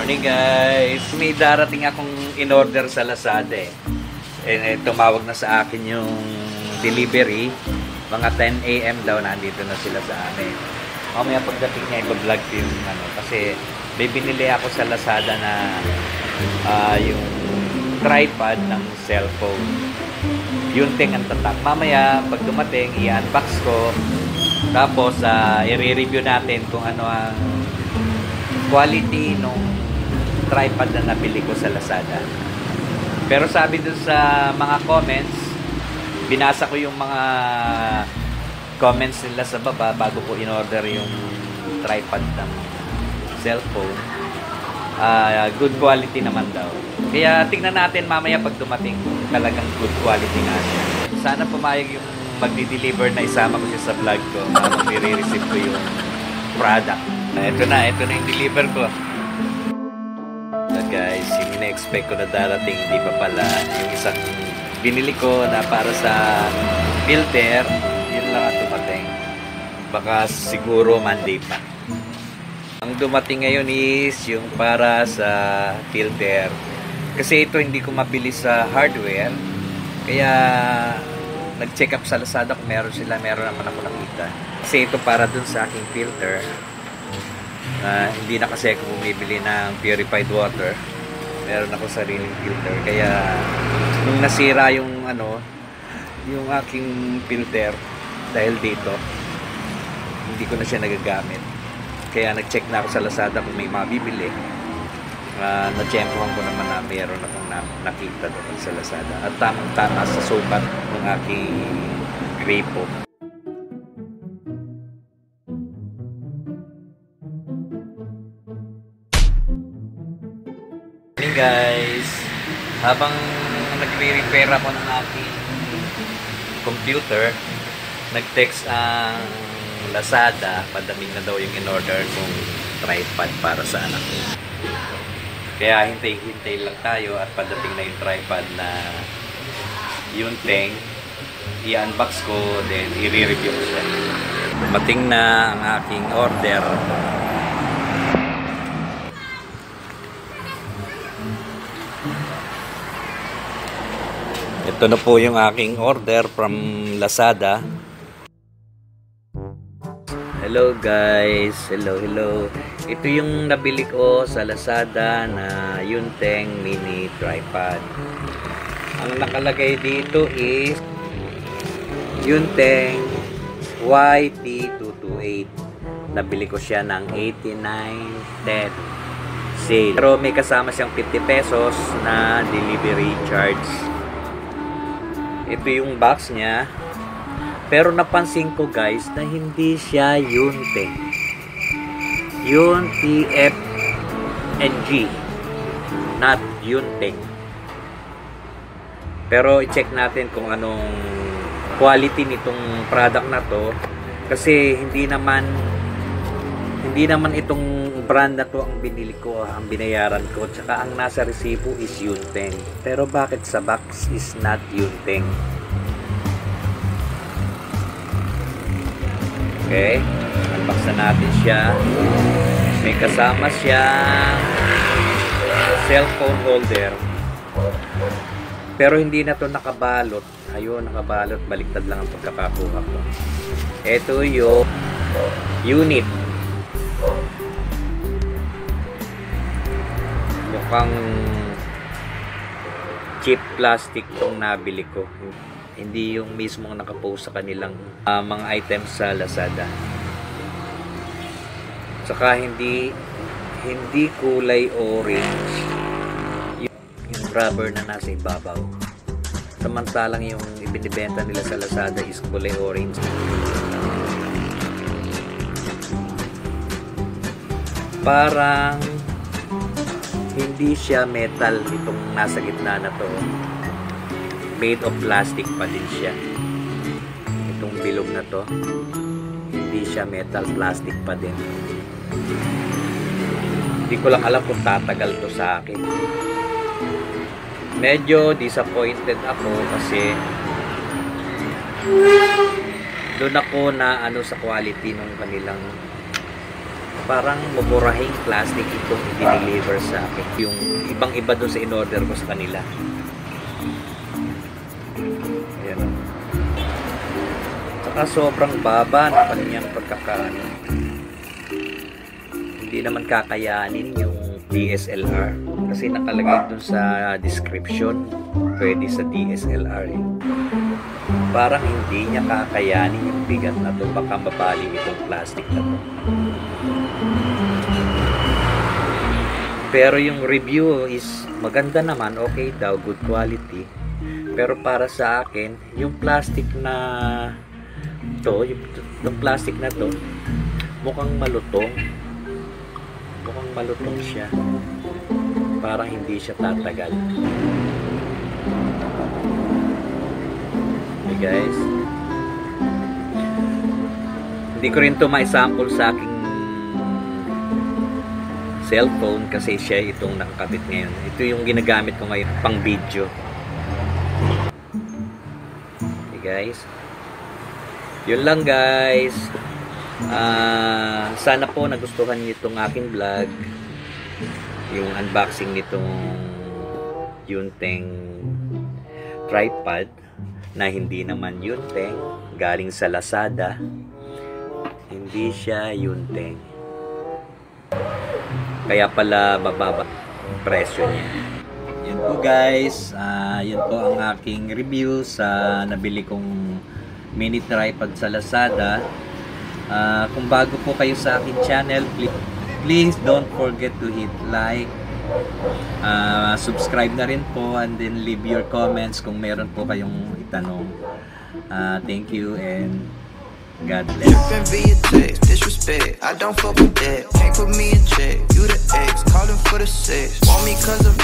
Morning guys! May darating akong in-order sa Lazada eh. Tumawag na sa akin yung delivery. Mga 10 AM daw nandito na sila sa amin. Mamaya pagdating niya i-vlog ko yung ano. Kasi may binili ako sa Lazada na yung tripod ng cellphone. Yunteng ang tatak. Mamaya pag dumating i-unbox ko. Tapos i-review natin kung ano ang quality nung tripod na nabili ko sa Lazada. Pero sabi dun sa mga comments, binasa ko yung mga comments nila sa baba bago ko in-order yung tripod ng cellphone. Good quality naman daw. Kaya tingnan natin mamaya pag dumating kung talagang good quality nga siya. Sana pumayag yung magdi-deliver na isama ko siya sa vlog ko. Nire-receive ko yung product. Ito na yung deliver ko. So guys, yung ina-expect ko na darating, hindi pa pala. Yung isang binili ko na para sa filter, yun lang ang dumating. Baka siguro Monday pa. Ang dumating ngayon is yung para sa filter. Kasi ito hindi ko mabili sa hardware. Kaya nag-check up sa Lazada kung meron sila, meron naman ako nakita. Kasi ito para dun sa aking filter. Hindi na kasi ako bumibili ng purified water. Meron ako sariling filter. Kaya nung nasira yung yung aking filter dahil dito, hindi ko na siya nagagamit. Kaya nag-check na ako sa Lazada kung may mabibili. Na-tsempohan ko naman na meron akong nakita doon sa Lazada. At tamang-tama sa sukat ng aking gripo. Guys, habang nagre-repair ako ng aking computer, nag-text ang Lazada, padaming na daw yung in-order kong tripod para sa anak ko. Kaya hintay-hintay lang tayo at padating na yung tripod na Yunteng. I-unbox ko, then i-review ko siya. Dumating na ang aking order. Ito na po yung aking order from Lazada. Hello guys, hello. Ito yung nabili ko sa Lazada na Yunteng mini tripod. Ang nakalagay dito is Yunteng YT-228. Nabili ko siya ng 89.10 sale. Pero may kasama siyang 50 pesos na delivery charge. Ito yung box niya. Pero napansin ko guys na hindi siya Yunteng. YUNTFNG, not Yunteng. Pero i-check natin kung anong quality nitong product na to. Kasi hindi naman itong brand na to ang binili ko, ang binayaran ko. Tsaka ang nasa resibo is Yunteng. Pero bakit sa box is not Yunteng? Okay, unbox na natin siya. May kasama siyang cellphone holder. Pero hindi na to nakabalot. Ayun, nakabalot. Baliktad lang ang pagkakakuha ko. Ito yung unit. Mukhang cheap plastic tong nabili ko. Hindi yung mismong nakapost sa kanilang mga items sa Lazada. Saka hindi kulay orange yung rubber na nasa ibabaw. Samantalang yung ibinibenta nila sa Lazada is kulay orange. Parang hindi siya metal itong nasa gitna na to. Made of plastic pa din siya. Itong bilog na to, hindi siya metal, plastic pa din. Hindi ko lang alam kung tatagal to sa akin. Medyo disappointed ako kasi doon ako na sa quality ng kanilang parang mumurahing plastic itong i-deliver sa akin. Yung ibang-iba doon sa in-order ko sa kanila. Ayan. Saka sobrang baba ng kanyang pagkakaano. Hindi naman kakayanin yung DSLR. Kasi nakalagay doon sa description, pwede sa DSLR eh. Parang hindi niya kakayanin yung bigat na to, baka mabali itong plastic na to. Pero yung review is maganda naman, okay daw, good quality. Pero para sa akin, yung plastic na to, yung plastic na to, mukhang malutong. Mukhang malutong siya. Parang hindi siya tatagal. Okay guys, hindi ko rin to ma-sample sa aking cellphone kasi siya itong nakakabit ngayon. Ito yung ginagamit ko ngayon pang video. Okay guys, yun lang guys. Sana po nagustuhan niyo itong aking vlog, yung unboxing nitong Yunteng tripod na hindi naman Yunteng, galing sa Lazada. Hindi siya Yunteng, kaya pala mababa presyo niya. Yun po guys, yun po ang aking review sa nabili kong mini tripod sa Lazada. Kung bago po kayo sa aking channel, please don't forget to hit like, subscribe na rin po, and then leave your comments kung meron po kayong itanong. Thank you and God bless. Disrespect, I don't fuck with that. Can't put me in check. You the ex, calling for the sex. Want me cause of